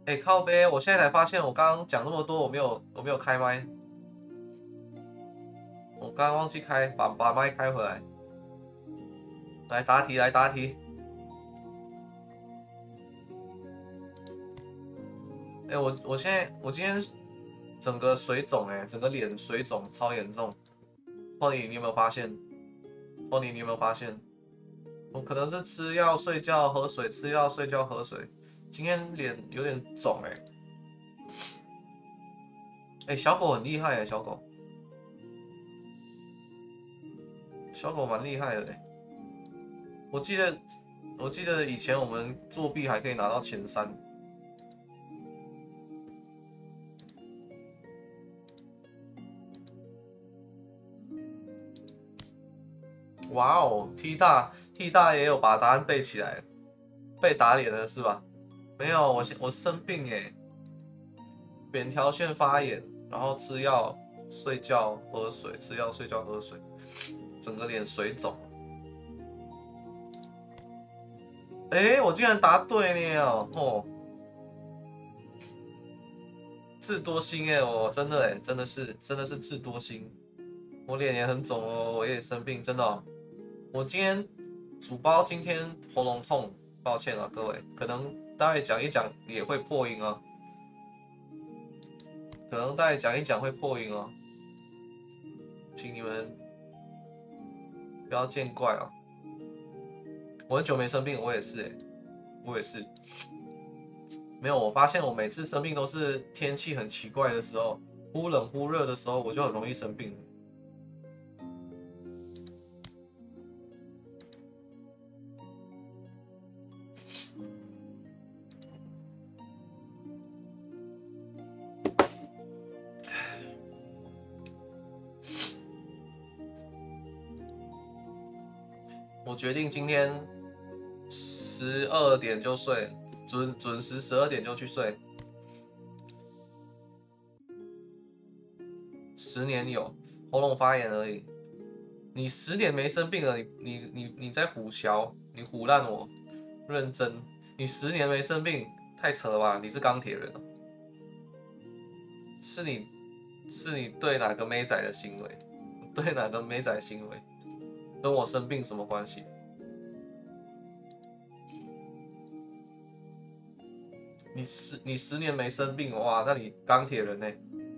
哎，靠背，我现在才发现，我刚刚讲那么多，我没有开麦，我刚刚忘记开，把麦开回来。来答题，来答题。哎，我今天整个水肿，哎，整个脸水肿超严重。Tony，你有没有发现？Tony，你有没有发现？我可能是吃药、睡觉、喝水，吃药、睡觉、喝水。今天脸有点肿，哎，哎，小狗很厉害，哎，小狗，小狗蛮厉害的，哎。我记得，我记得以前我们作弊还可以拿到前三。哇哦，T 大也有把答案背起来，被打脸了是吧？没有，我生病耶，扁桃腺发炎，然后吃药、睡觉、喝水，吃药、睡觉、喝水，整个脸水肿。哎，我竟然答对了哦，智多星哎，我真的哎，真的是智多星。我脸也很肿哦，我也生病，真的哦。我今天主包今天喉咙痛，抱歉啊各位，可能大概讲一讲也会破音啊，可能大概讲一讲会破音哦，请你们不要见怪啊。我很久没生病，我也是我也是。没有，我发现我每次生病都是天气很奇怪的时候，忽冷忽热的时候，我就很容易生病。我决定今天12点就睡，准时12点就去睡。10年有喉咙发炎而已。你10年没生病了，你在胡淆，你胡烂我，认真。你10年没生病，太扯了吧？你是钢铁人哦，是你是你对哪个妹仔的行为？对哪个妹仔行为？跟我生病什么关系？你十年没生病，哇，那你钢铁人呢？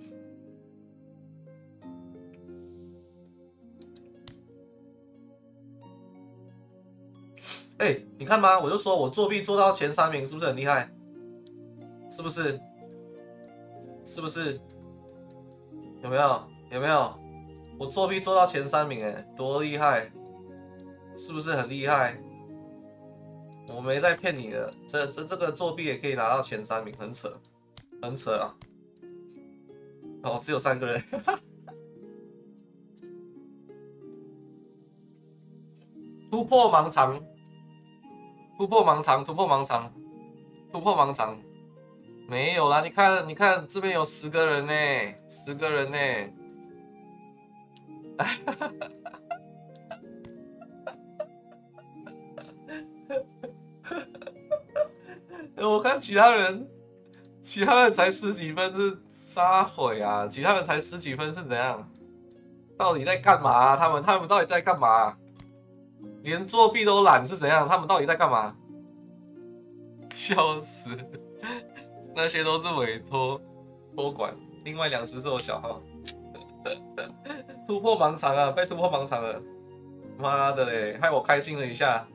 哎，你看吧，我就说我作弊做到前3名，是不是很厉害？是不是？是不是？有没有？有没有？我作弊做到前3名，哎，多厉害！是不是很厉害？我没在骗你的，这个作弊也可以拿到前3名，很扯，很扯啊！哦，只有3个人，突破盲肠，突破盲肠，突破盲肠，突破盲肠，没有啦！你看，你看这边有10个人呢，10个人呢。我看其他人才十几分是撒毁啊！其他人才十几分是怎样？到底在干嘛啊？他们到底在干嘛啊？连作弊都懒是怎样？他们到底在干嘛？笑死！那些都是委托管，另外2只是我小号。突破盲肠啊，被突破盲肠了！妈的嘞，害我开心了一下。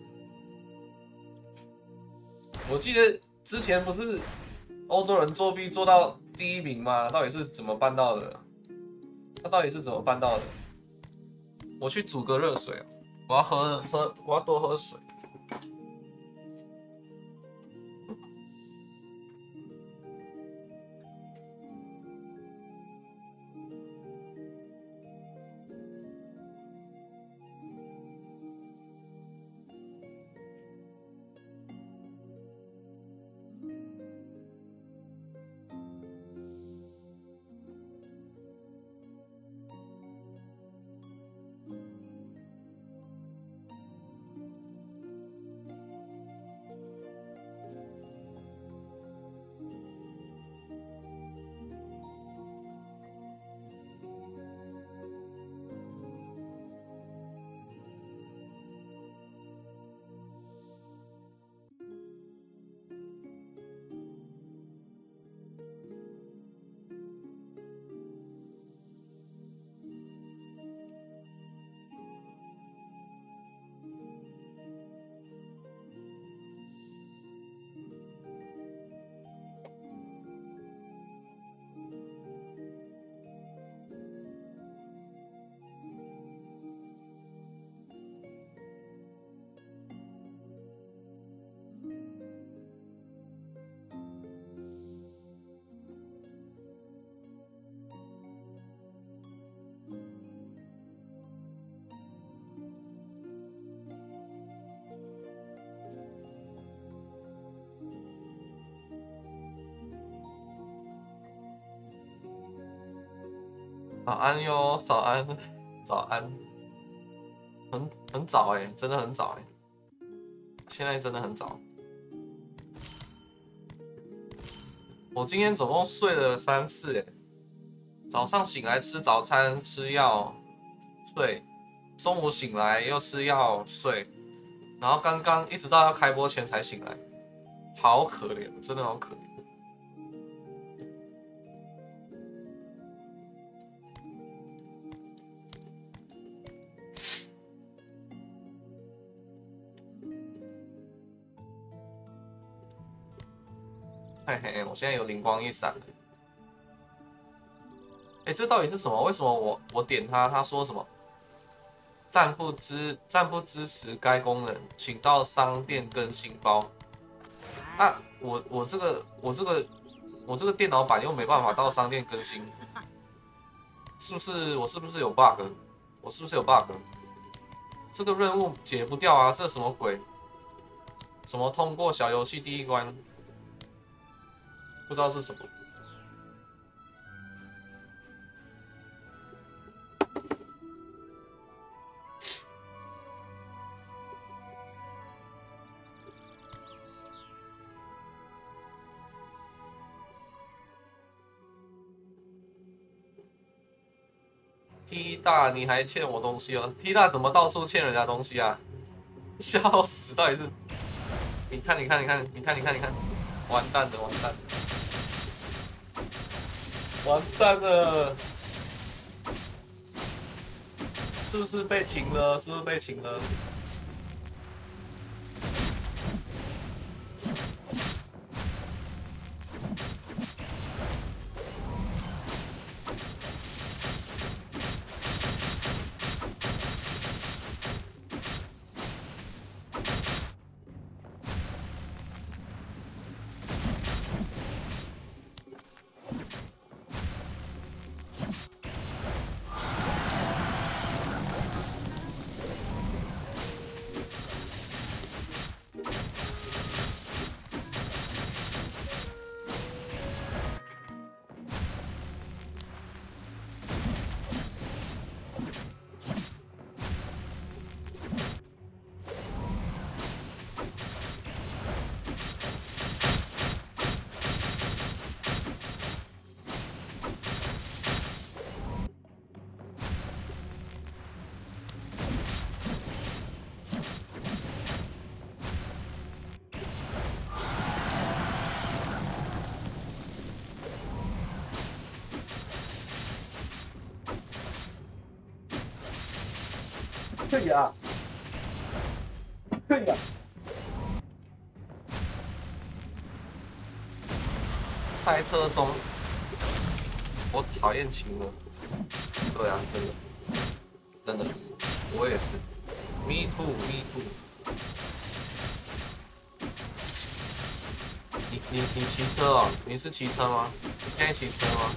我记得之前不是欧洲人作弊做到第1名吗？到底是怎么办到的？他到底是怎么办到的？我去煮个热水，我要多喝水。 早安哟，早安，早安，很早哎，真的很早哎，现在真的很早。我今天总共睡了3次哎，早上醒来吃早餐吃药睡，中午醒来又吃药睡，然后刚刚一直到要开播前才醒来，好可怜，真的好可怜。嘿嘿，我现在有灵光一闪了。哎，这到底是什么？为什么我点它，它说什么？暂不支持该功能，请到商店更新包。啊，我这个电脑版又没办法到商店更新，是不是？我是不是有 bug？我是不是有 bug？这个任务解不掉啊！这什么鬼？什么通过小游戏第1关？不知道是什么。T 大，你还欠我东西哦 ！T 大怎么到处欠人家东西啊？笑死！到底是？你看，完蛋了，完蛋了，完蛋了！是不是被擒了？是不是被擒了？可以啊，可以啊。赛车中，我讨厌情人。对啊，真的，真的，我也是。Me too, me too。你骑车哦？你是骑车吗？你现在骑车吗？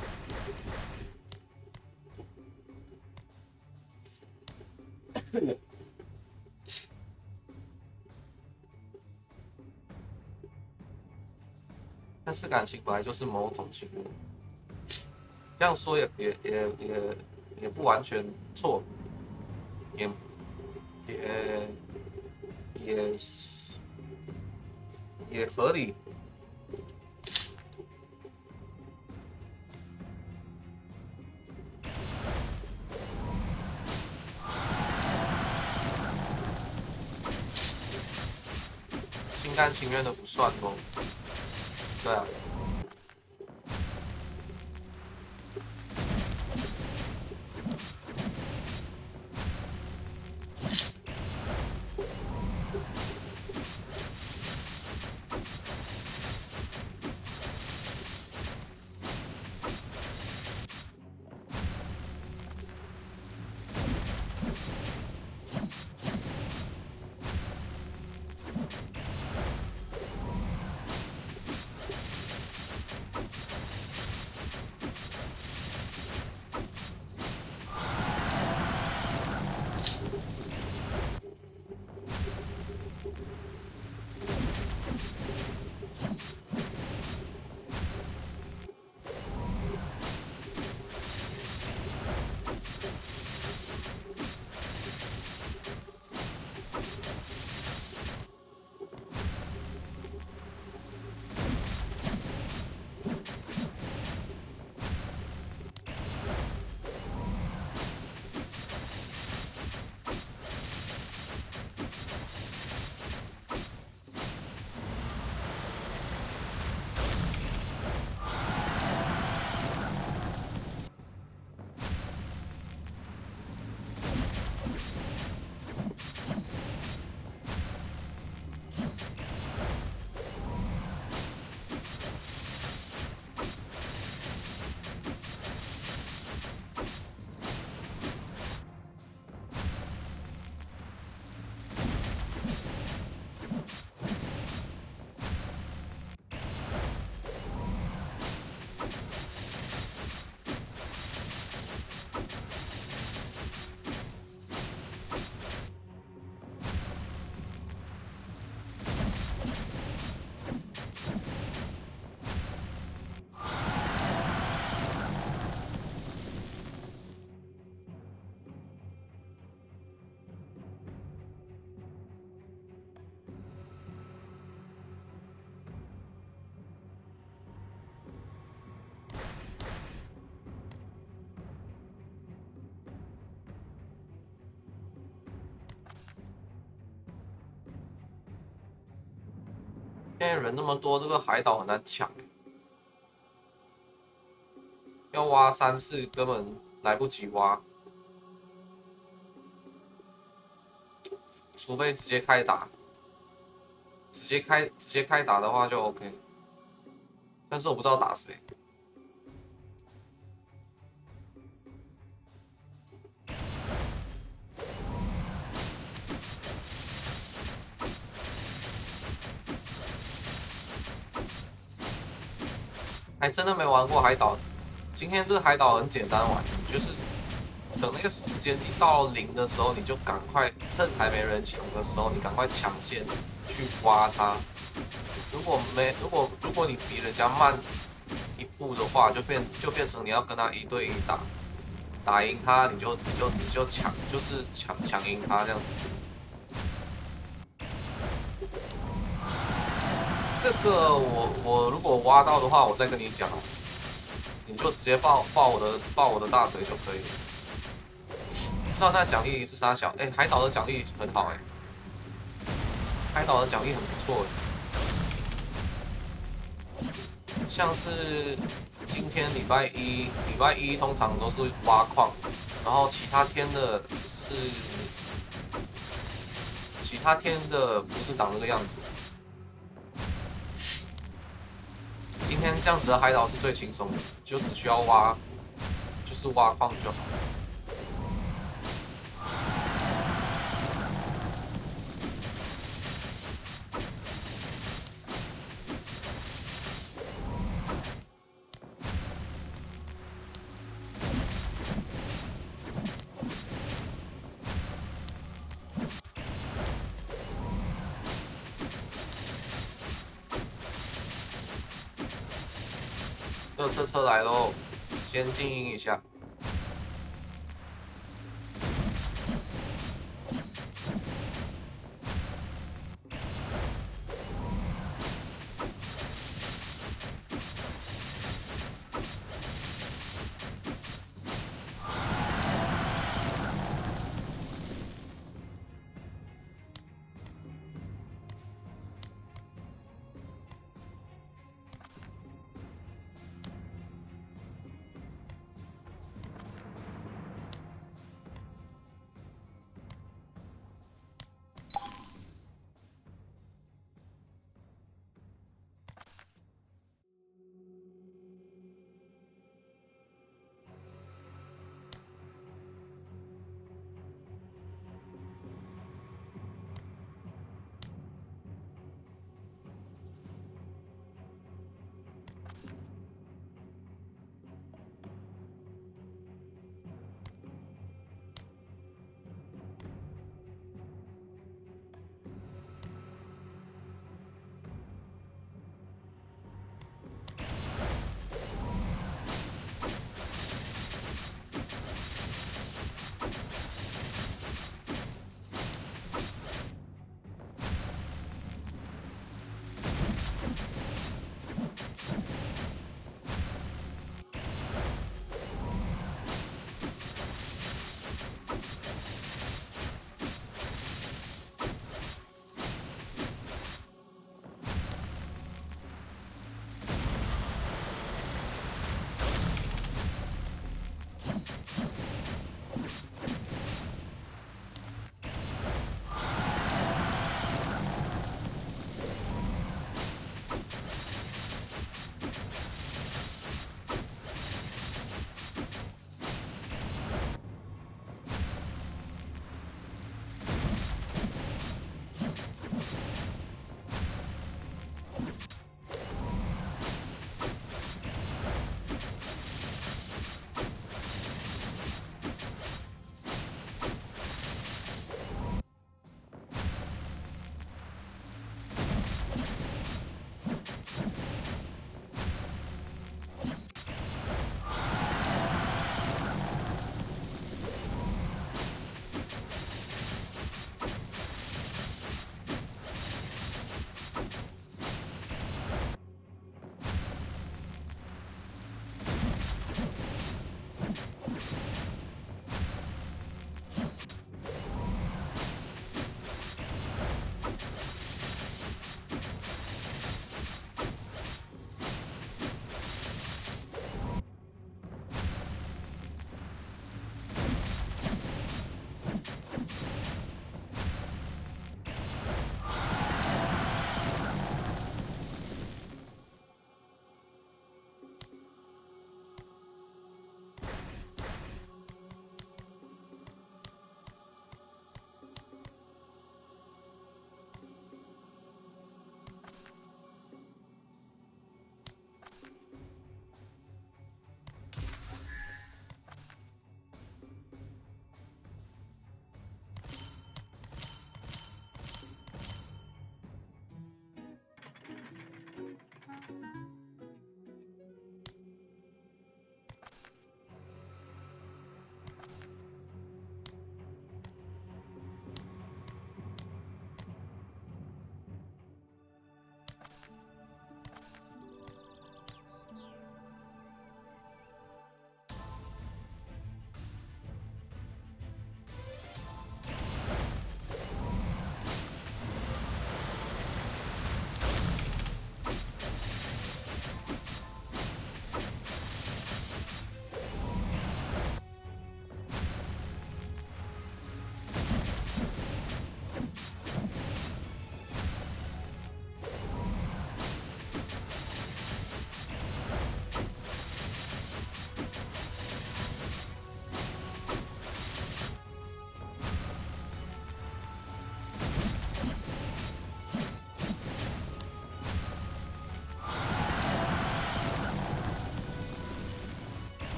但是感情本来就是某种情人，这样说也不完全错，也也也也合理。心甘情愿的不算哦。对啊。 现在人那么多，这个海岛很难抢，要挖3次根本来不及挖，除非直接开打。直接开打的话就 OK， 但是我不知道打谁。还真的没玩过海岛。今天这个海岛很简单玩，就是等那个时间一到0的时候，你就赶快趁还没人抢的时候，你赶快抢先去挖它。如果你比人家慢一步的话，就变成你要跟他1对1打，打赢他你就抢，就是抢赢他这样子。这个我如果挖到的话，我再跟你讲，你就直接抱我的大腿就可以了。不知道那奖励是啥小？哎，海岛的奖励很好哎，海岛的奖励很不错哎，像是今天礼拜一通常都是挖矿，然后其他天的不是长这个样子。今天这样子的海岛是最轻松的，就只需要就是挖矿就好。热车来喽，先静音一下。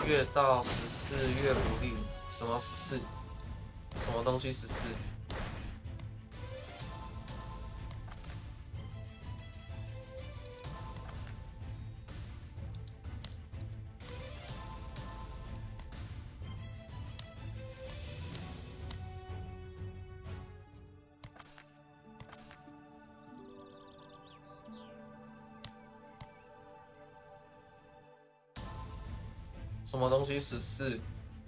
越到14越不利。什么14？什么东西14？什么东西14？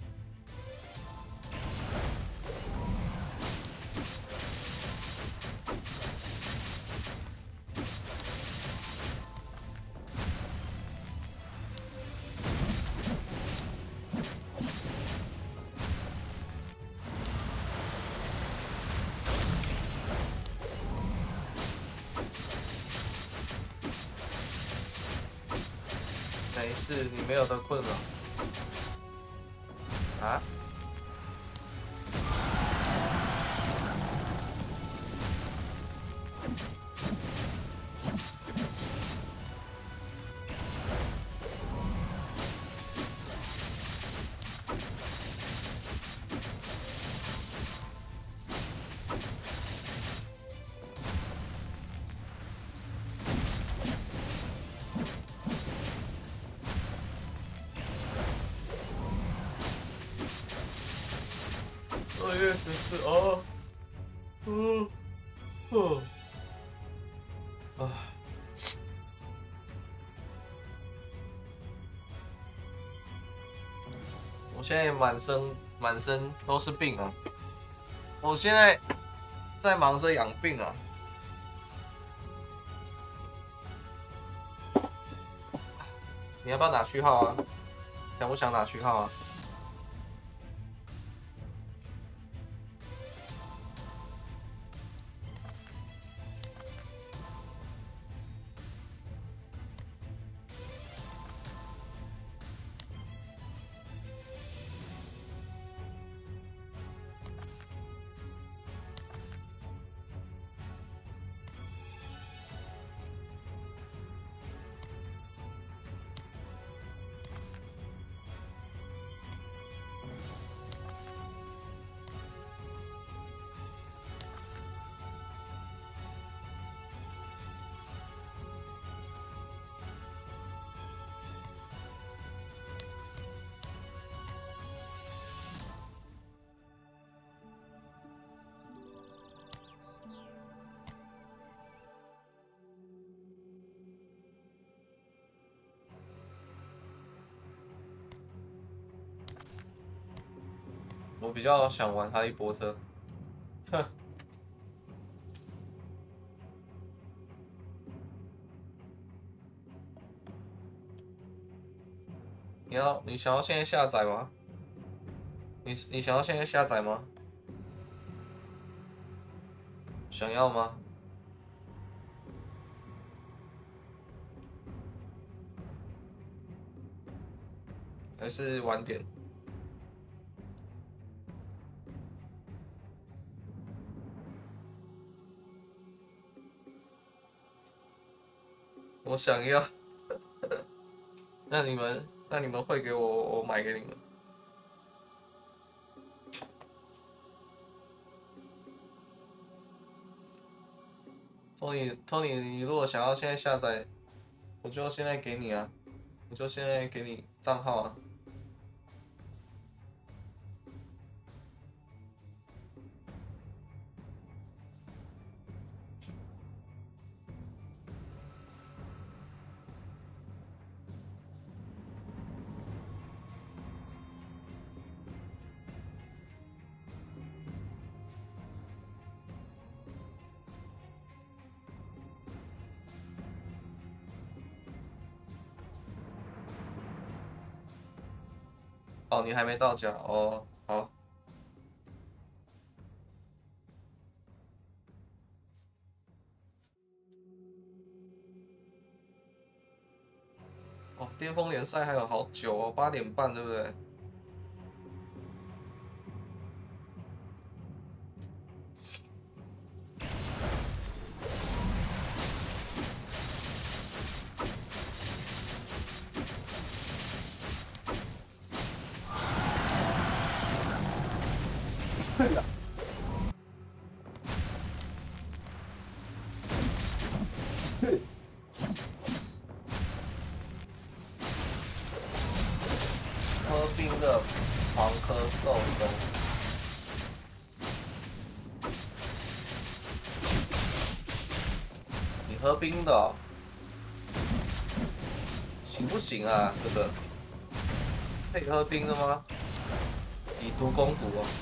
没事，你没有的困扰。啊？2月14哦，我现在满身都是病啊！我现在在忙着养病啊！你要不要打序号啊？想不想打序号啊？我比较想玩哈利波特，哼。你想要现在下载吗？你想要现在下载吗？想要吗？还是晚点？我想要。那你们汇给我，我买给你们。Tony，你如果想要现在下载，我就现在给你啊，我就现在给你账号啊。哦，你还没到家哦，好。哦，巅峰联赛还有好久哦，8点半对不对？ 喝冰的狂咳嗽中。你喝冰的、哦，行不行啊，哥哥？可以喝冰的吗？以毒攻毒哦。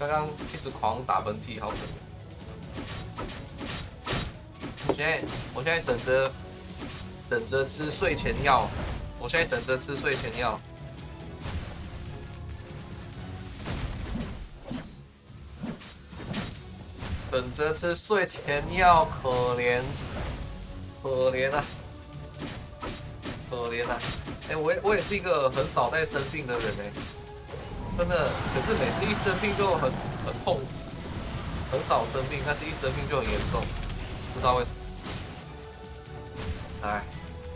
刚刚一直狂打喷嚏，好可怜。我现在等着吃睡前药，我现在等着吃睡前药。等着吃睡前药，可怜，可怜啊，可怜啊！哎，我也是一个很少在生病的人哎，真的。可是每次一生病就很痛，很少生病，但是一生病就很严重，不知道为什么。哎，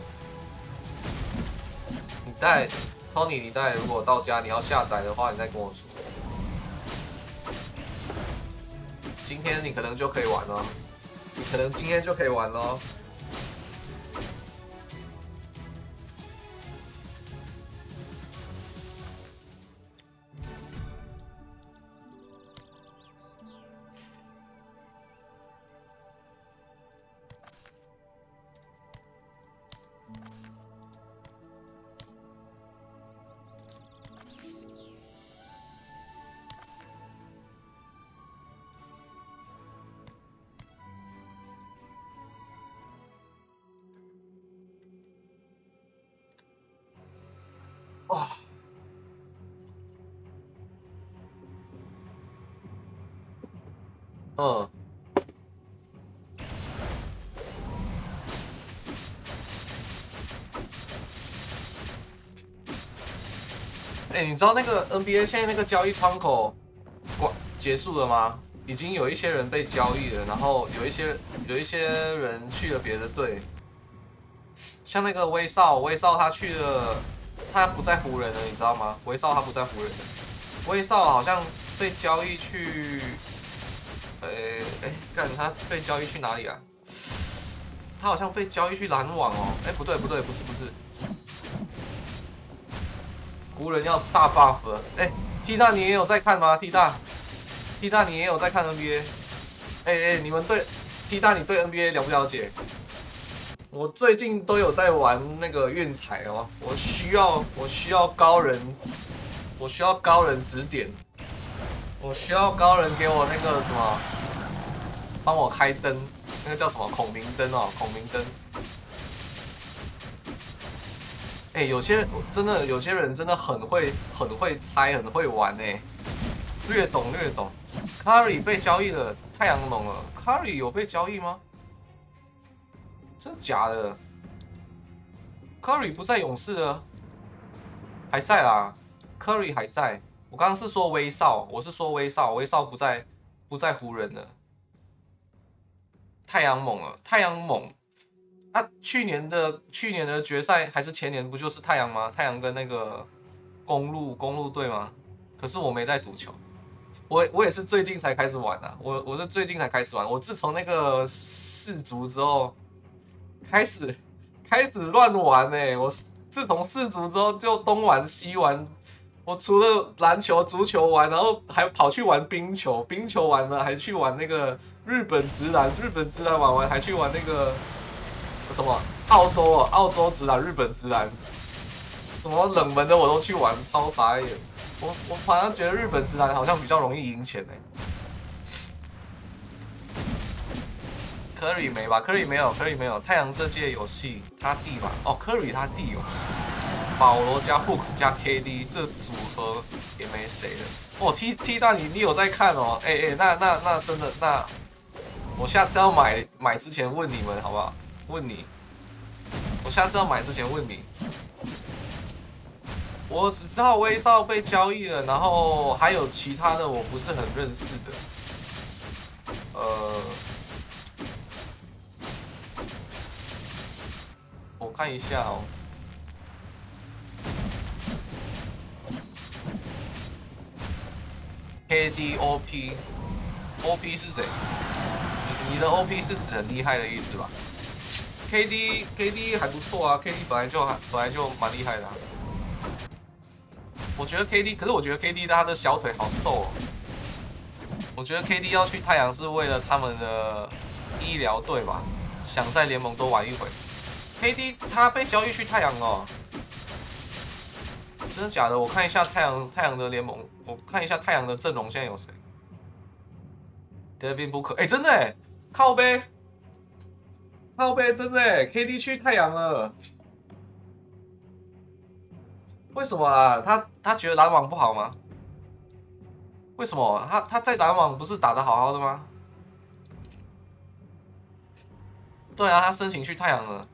你带 Tony， 你带如果到家你要下载的话，你再跟我说。今天你可能就可以玩了，你可能今天就可以玩了。哇，嗯，哎，你知道那个 NBA 现在那个交易窗口结束了吗？已经有一些人被交易了，然后有一些人去了别的队，像那个威少他去了，他不在湖人了，你知道吗？威少他不在湖人了，威少好像被交易去，干他被交易去哪里啊？他好像被交易去篮网哦，不对，不是，湖人要大 buff 了，T 大你也有在看吗？T 大你也有在看 NBA？你们对 T 大你对 NBA 了不了解？我最近都有在玩那个运彩哦，我需要高人指点，我需要高人给我那个什么，帮我开灯，那个叫什么孔明灯哦，孔明灯。有些人真的很会猜，很会玩哎，略懂。Curry 被交易了，太阳猛了。Curry 有被交易吗？真的假的 ？Curry 不在勇士了，还在啦 ，Curry 还在。我刚刚是说威少，我是说威少不在湖人了。太阳猛了，太阳猛。啊，去年的决赛还是前年，不就是太阳吗？太阳跟那个公路队吗？可是我没在赌球，我也是最近才开始玩的、我是最近才开始玩。我自从那个世足之后，开始乱玩我自从世足之后就东玩西玩。我除了篮球、足球玩，然后还跑去玩冰球，冰球完了还去玩那个日本职篮，玩完还去玩那个。什么澳洲直男、日本直男，什么冷门的我都去玩，超傻眼。我反而觉得日本直男好像比较容易赢钱Curry 没吧 ？Curry 没有。太阳这届有戏，他弟吧？哦，Curry 他弟哦。保罗加 Book 加 KD 这组合也没谁了。哦，T 大你有在看哦？那真的那，我下次要买之前问你们好不好？问你，我下次要买之前问你。我只知道威少被交易了，然后还有其他的我不是很认识的。我看一下哦。KD OP 是谁？你的 OP 是指很厉害的意思吧？KD 还不错啊 ，KD 本来就蛮厉害的、啊。我觉得 KD， 可是我觉得 KD 他的小腿好瘦哦。我觉得 KD 要去太阳是为了他们的医疗队吧，想在联盟多玩一回。KD 他被交易去太阳哦，真的假的？我看一下太阳的联盟，我看一下太阳的阵容现在有谁。 Devin Booker，哎，真的哎，靠背，靠背，真的哎，KD 去太阳了，为什么啊？他觉得篮网不好吗？为什么？他在篮网不是打得好好的吗？对啊，他申请去太阳了。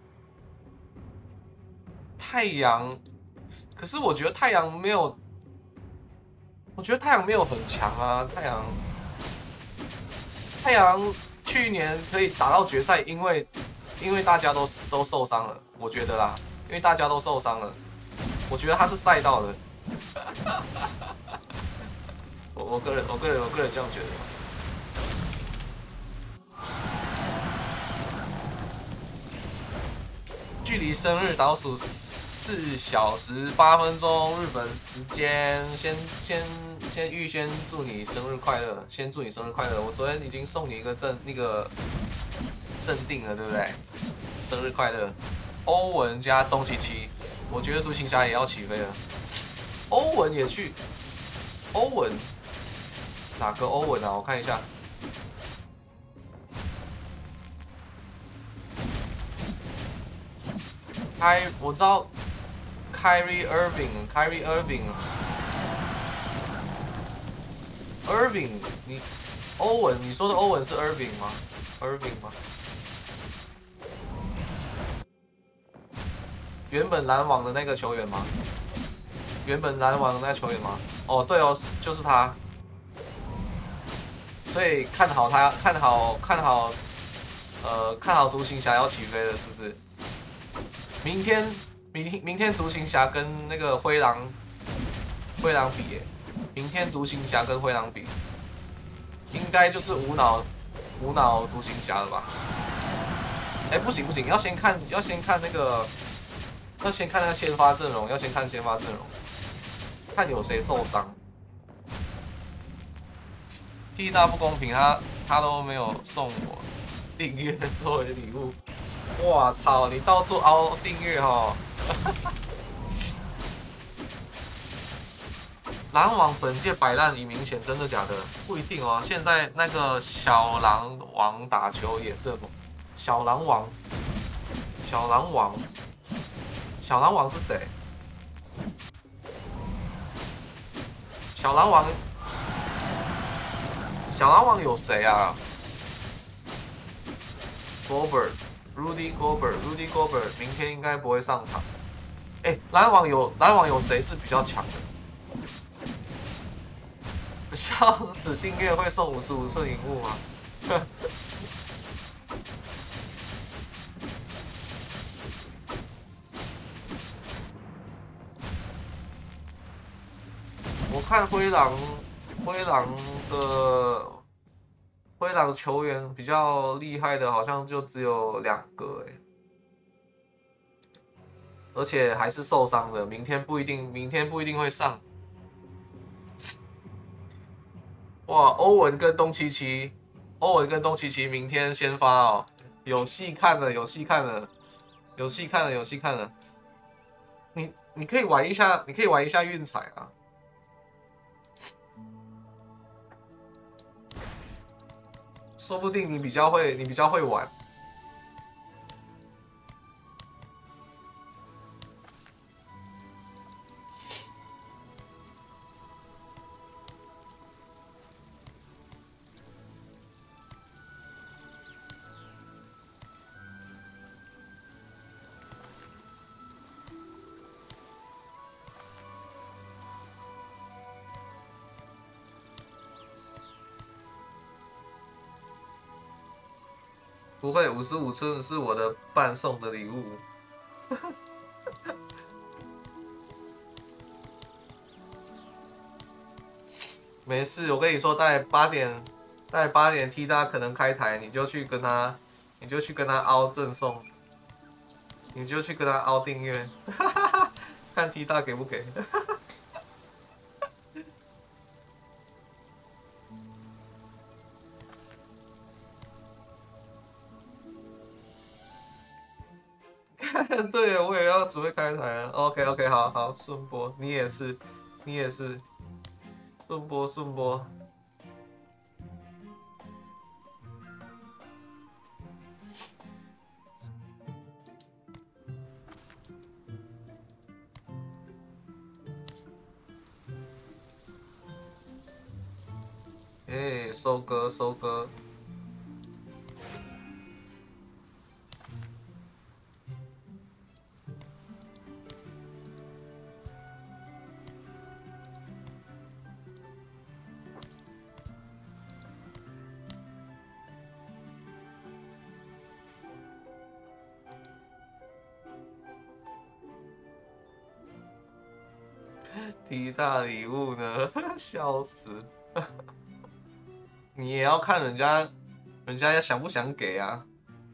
太阳，可是我觉得太阳没有，我觉得太阳没有很强啊。太阳去年可以打到决赛，因为大家都受伤了，我觉得啦，因为大家都受伤了，我觉得他是赛道的。我个人这样觉得。距离生日倒数4小时8分钟，日本时间。先预先祝你生日快乐，先祝你生日快乐。我昨天已经送你一个镇定了，对不对？生日快乐！欧文加东契奇，我觉得独行侠也要起飞了。欧文也去，欧文哪个欧文啊？我看一下。我知道 Kyrie Irving，你说的欧文是 Irving 吗？Irving 吗？原本篮网的那个球员吗？原本篮网的那个球员吗？哦，对哦，就是他。所以看好他，看好独行侠要起飞了，是不是？明天独行侠跟那个灰狼比耶，明天独行侠跟灰狼比，应该就是无脑独行侠了吧？哎，不行，要先看那个，要先看那个先发阵容，看有谁受伤。T 大不公平，他都没有送我订阅作为礼物。哇操！你到处凹订阅哈。篮网本届摆烂已明显，真的假的？不一定哦。现在那个小狼王打球也是小狼王是谁？小狼王有谁啊 ？Rudy Gobert 明天应该不会上场。哎，篮网有谁是比较强的？笑死！订阅会送55寸萤幕吗？我看灰狼球员比较厉害的，好像就只有2个哎，而且还是受伤的，明天不一定会上。哇，欧文跟东契奇明天先发哦，有戏看了。你可以玩一下运彩啊。说不定你比较会玩。不会，55寸是我的伴送的礼物。没事，我跟你说，大概8点 T 大可能开台，你就去跟他凹赠送，你就去跟他凹订阅，看 T 大给不给。对，我也要准备开台了。OK， 好，顺播，你也是，顺播。 哎，收割收割。第一大礼物呢？笑死！你也要看人家想不想给啊？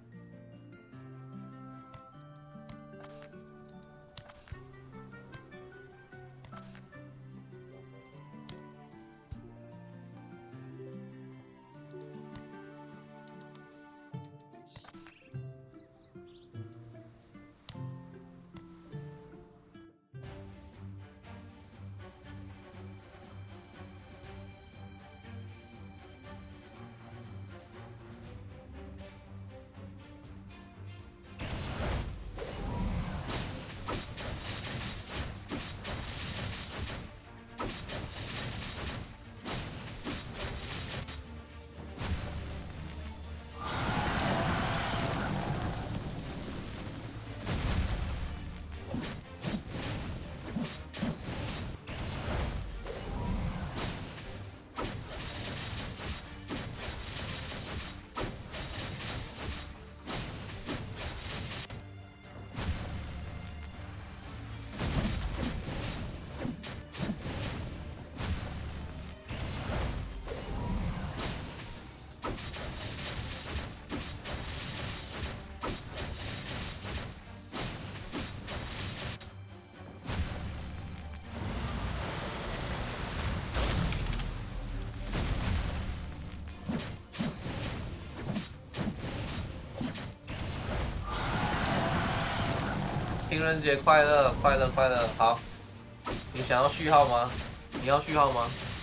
情人节快乐，快乐快乐！好，你想要序号吗？你要序号吗？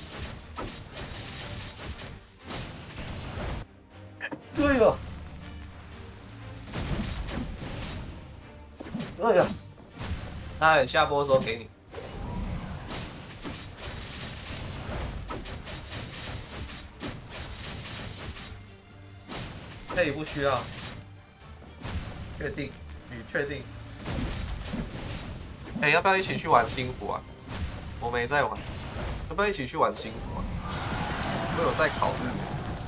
对了，哎呀，那下播的时候给你。可以不需要，确定？你确定？哎，要不要一起去玩星湖啊？我没在玩，要不要一起去玩星湖啊？我有在考虑。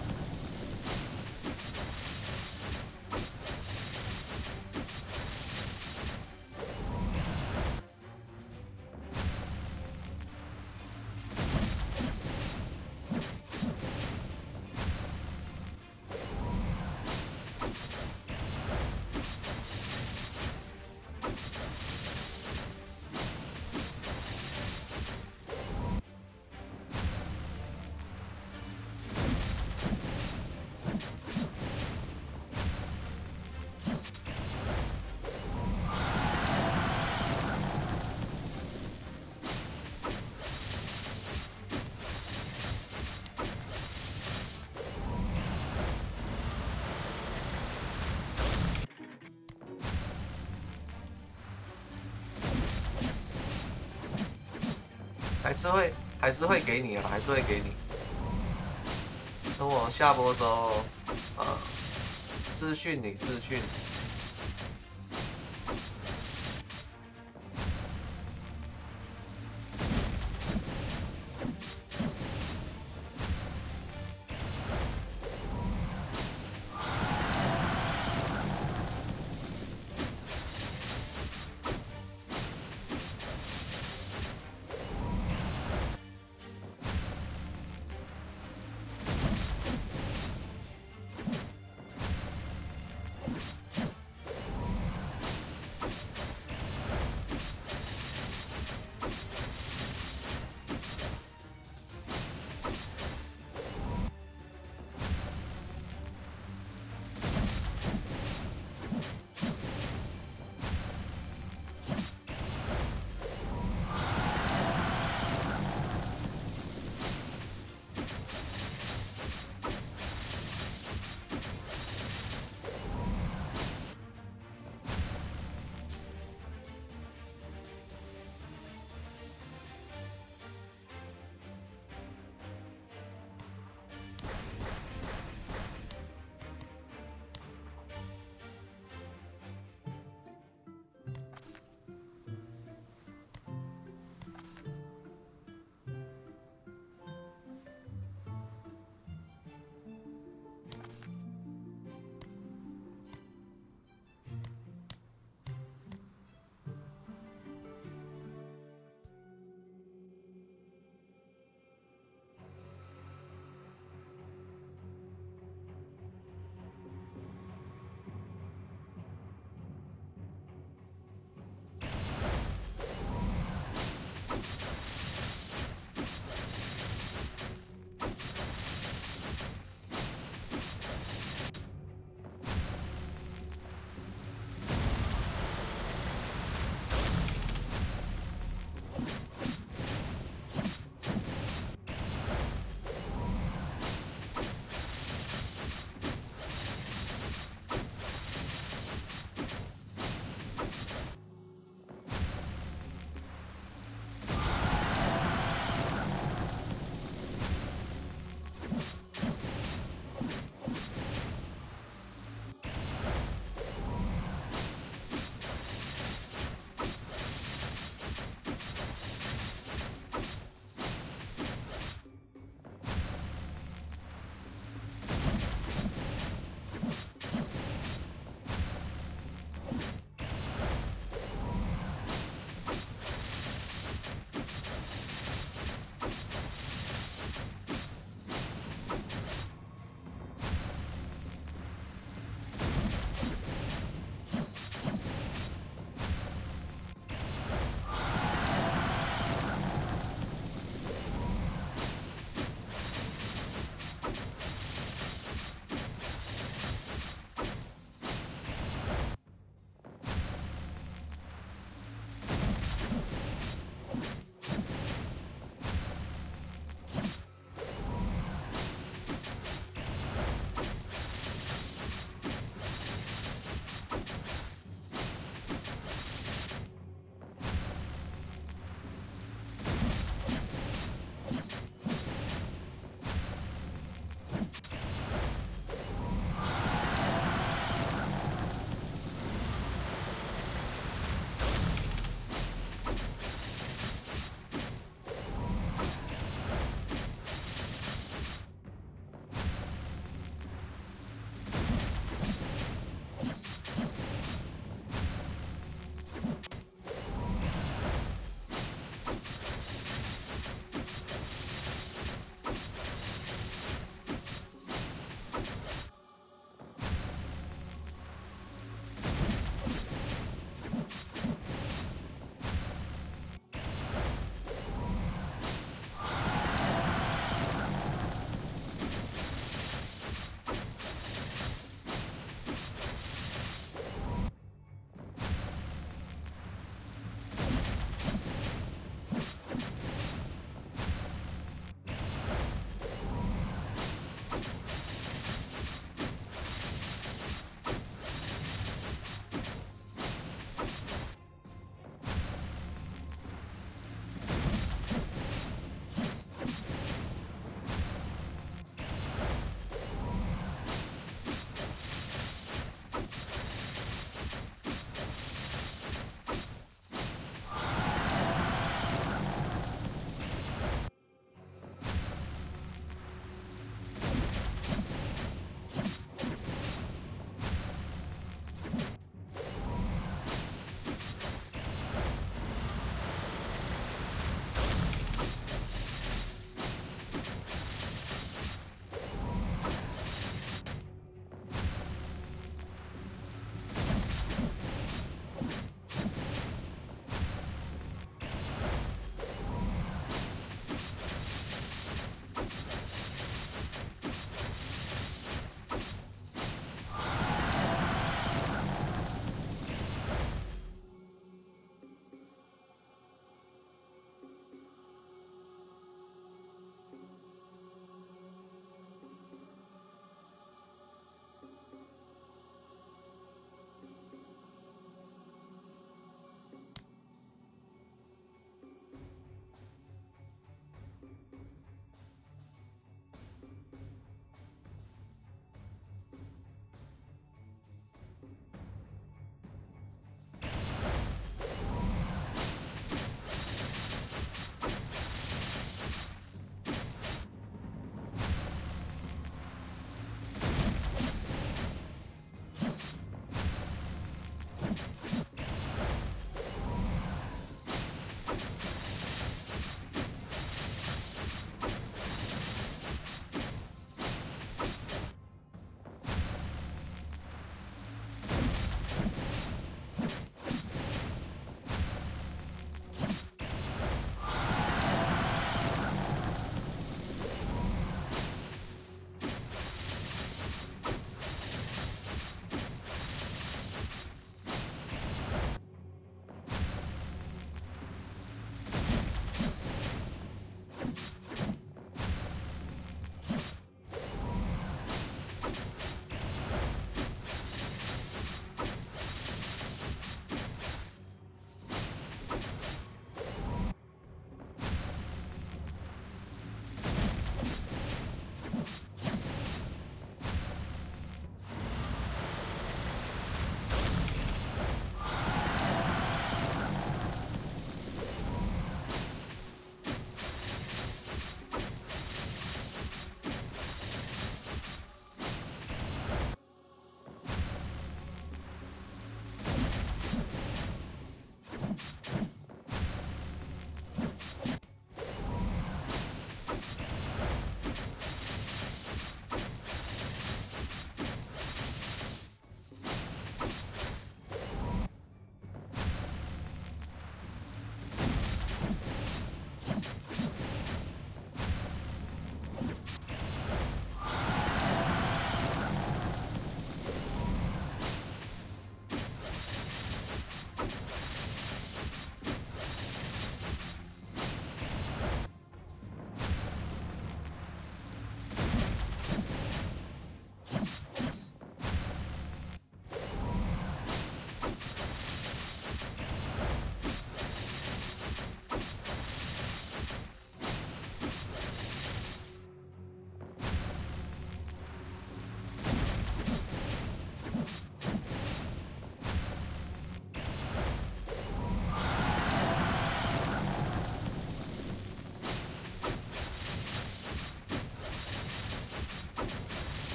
还是会给你啊，还是会给你。等我下播的时候，私讯你私讯。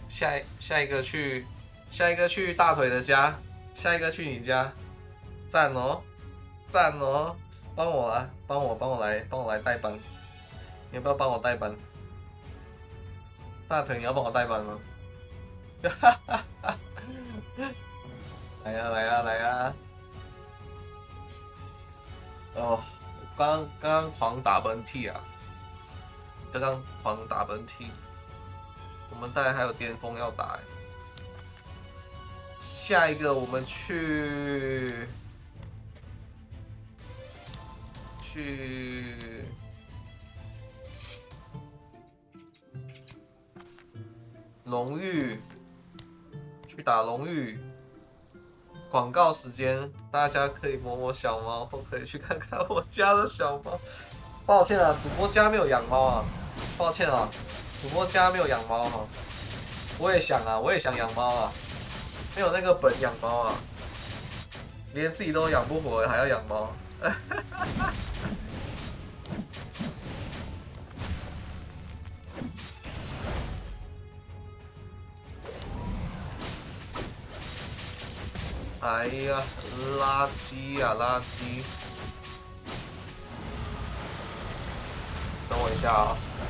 下一个去大腿的家，下一个去你家，赞哦，赞哦，帮我来代班，你要不要帮我代班？大腿你要帮我代班吗？来呀来呀来呀！哦，刚刚狂打喷嚏啊！刚刚狂打喷嚏，我们大概还有巅峰要打。下一个我们去荣誉，去打荣誉。广告时间，大家可以摸摸小猫，或可以去看看我家的小猫。抱歉啊，主播家没有养猫啊，抱歉啊，主播家没有养猫啊。我也想养猫啊，没有那个本养猫啊，连自己都养不活，还要养猫。哎呀，垃圾呀、垃圾！等我一下啊。